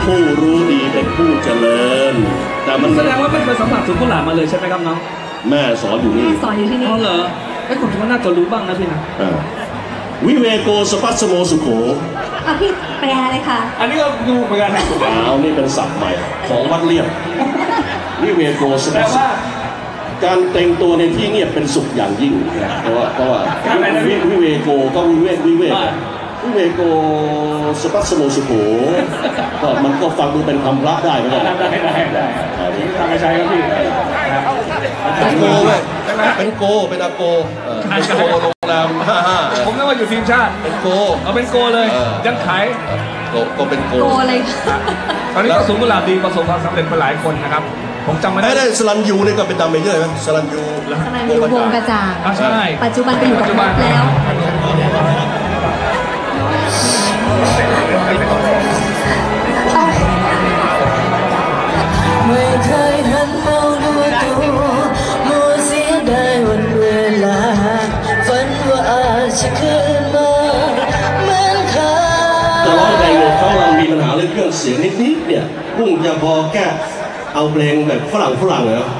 ผู้รู้ดีเป็นผู้เจริญแต่มันแสดงว่าไม่เคยสัมผัสสวนกุหลาบมาเลยใช่ไหมครับน้องแม่สอนอยู่นี่สอนอยู่ที่นี่อ๋อเหรอไอ้คนที่ว่าน่าจะรู้บ้างนะพี่นะวิเวโกสปัสโมสุโขพี่แปลเลยค่ะอันนี้ก็ดูเหมือนกันนะนี่เป็นศัพท์ใหม่ของวัดเลี่ยมวิเวโกสปัสการแต่งตัวในที่เงียบเป็นสุขอย่างยิ่งเพราะว่าวิเวโกก็วิเวโกสปัสโมสุโขก็มันก็ฟังดูเป็นคำพระได้ไหมครับได้ทำไม่ใช่ครับพี่เป็นโกเว้ยเป็นโกเป็นอาโกโรงแรมผมนึกว่าอยู่ทีมชาติเป็นโกเอาเป็นโกเลยยังขายโกเป็นโกเลยตอนนี้ก็สวนกุหลาบดีประสบความสำเร็จไปหลายคนนะครับผมจำไม่ได้สลันยูนี่ก็เป็นดำเมเยอร์ไหมสลันยูวงกระจ่างใช่ปัจจุบันไปอยู่กับม็อบแล้วไม่เคยทันเมาดูตัวมัวเสียดายวันเวลาฝันว่าอาจจะคืนมาเหมือนเคยแต่ร้องเพลงเขาเรามีปัญหาเรื่องเครื่องเสียงนิดๆเนี่ยพุ่งจะพอแก้เอาเพลงแบบฝรั่งเหรอ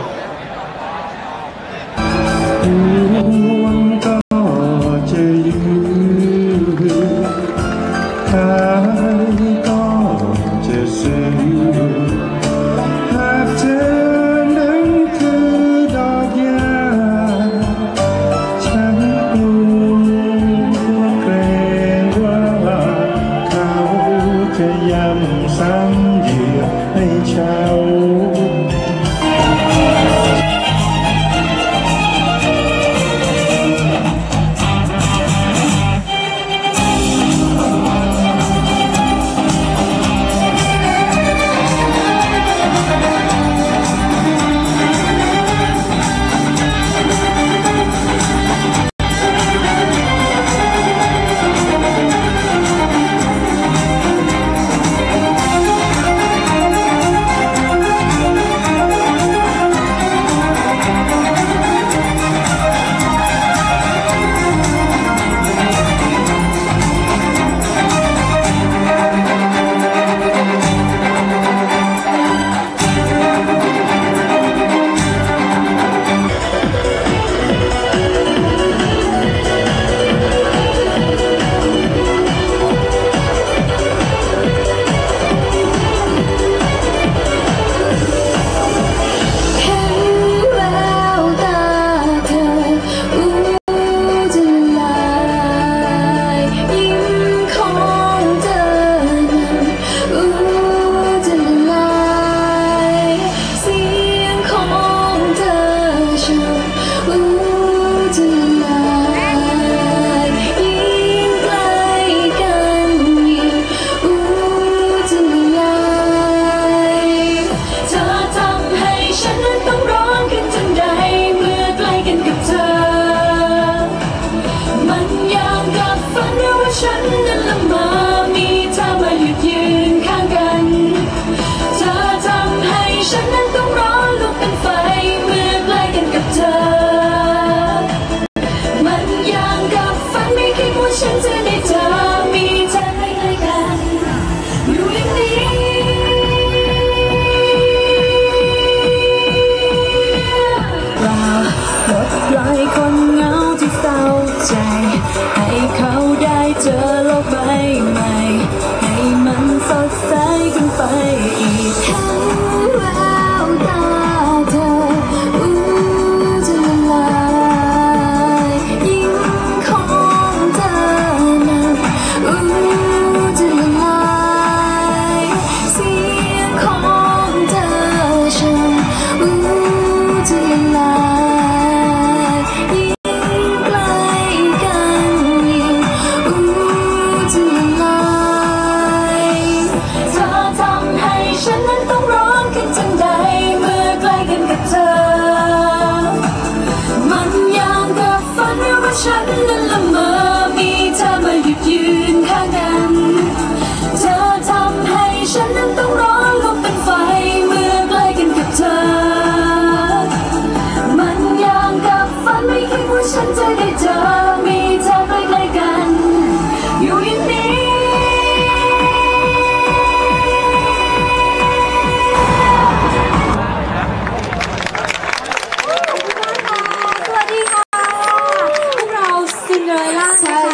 เลยล่างใช่